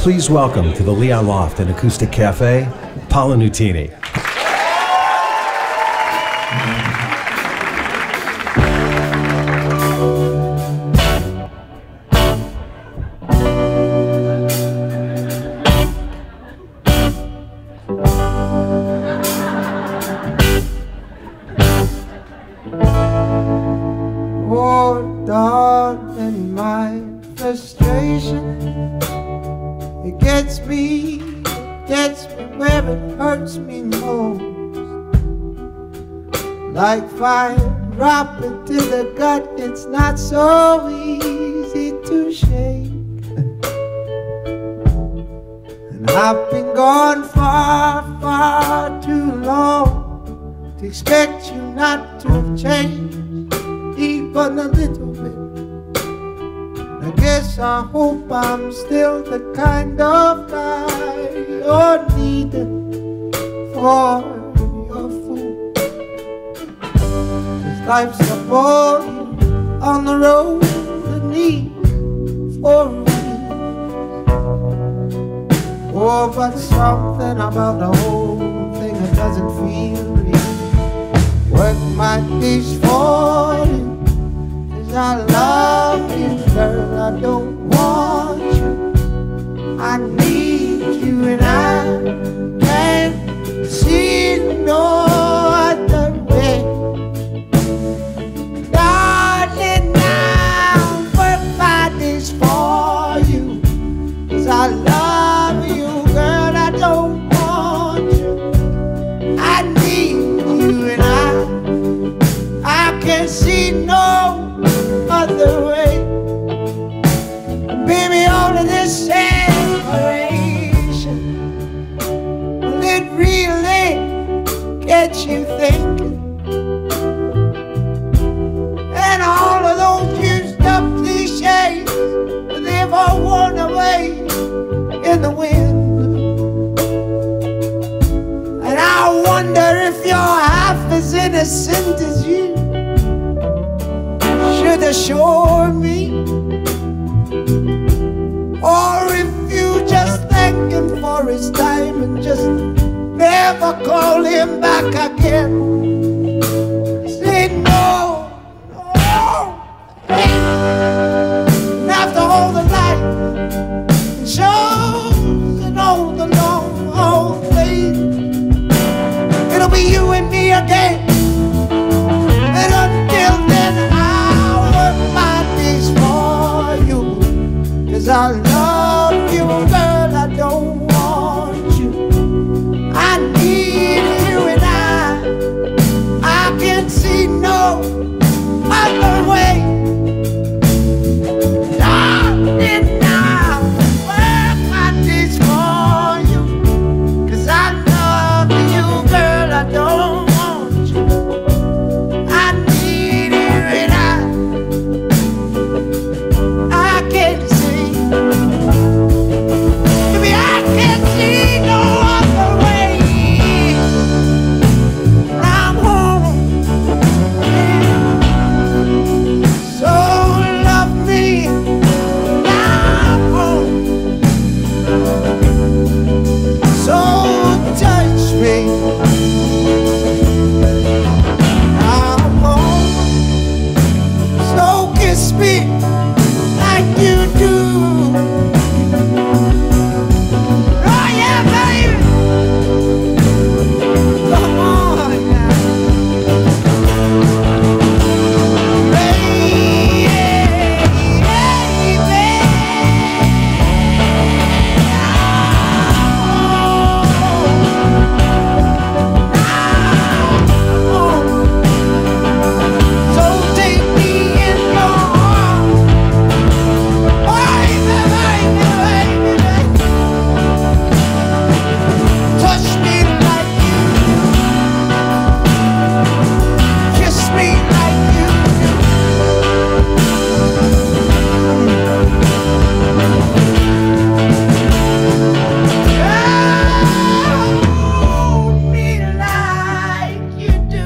Please welcome to the Leon Loft and Acoustic Cafe, Paolo Nutini. Oh, darling, my frustration, it gets me where it hurts me most. Like fire dropping to the gut, it's not so easy to shake. And I've been gone far, far too long to expect you not to have changed even a little bit. I guess I hope I'm still the kind of guy you're needing for your food. 'Cause life's a boy on the road that needs for a oh, but something about the whole thing that doesn't feel real. Work my dish for you, 'cause I love you, girl, I don't want you, I need you, and I can't see no other way. Darling, I'll work my dish for you, 'cause I love you, girl, I don't want you, I need you, and I can't see no other way. Baby, all of this separation, will it really get you thinking? And all of those used up cliches, they've all worn away in the wind. And I wonder if you're half as innocent as you should assure me, or if you just thank him for his time and just never call him back again. Say no, no, hey. And after all the light and shows and all the long old days, it'll be you and me again. And until then, I'll work my days for you, 'cause I love you, girl, I don't want you, I need you, and I can't see no other way. Darling, I'll work my days for you, 'cause I love you, girl, I don't want you, I need you, and I can't see, baby, I can't see no other way. I'm home, so love me, I'm home, so touch me, I'm home, so kiss me like you do. Oh yeah, baby, come on now, so take me in your arms, baby, baby, baby, touch me like you do, kiss me like you do. Hold me like you do,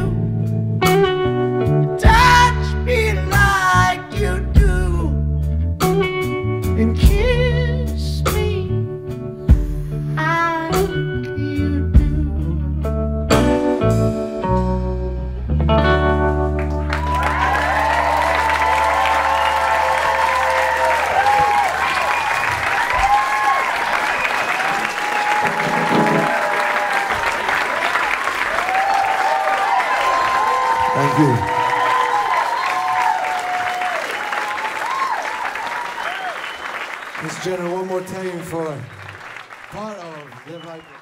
touch me like you do, and kiss me Thank you. Mr. General, one more time for part of Live Like